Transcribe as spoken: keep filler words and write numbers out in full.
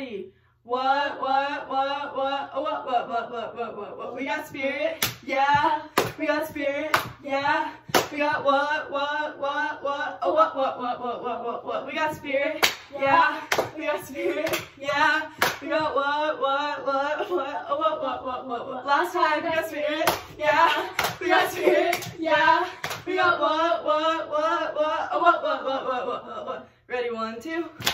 What, what, what, what, what, what, what, what, what, what, what? We got spirit, yeah. We got spirit, yeah. We got what, what, what, what, oh, what, what, what, what, what, what, what? We got spirit, yeah. We got spirit, yeah. We got what, what, what, what, oh, what, what, what, what, what? Last time, we got spirit, yeah. We got spirit, yeah. We got what, what, what, what, oh, what, what, what, what, what, what, what? Ready, one, two.